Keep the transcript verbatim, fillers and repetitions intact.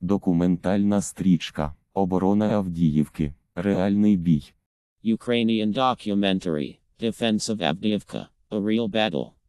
Документальна стрічка. Оборона Авдіївки. Реальний бій. Ukrainian documentary, Defense of Avdiivka, a real battle.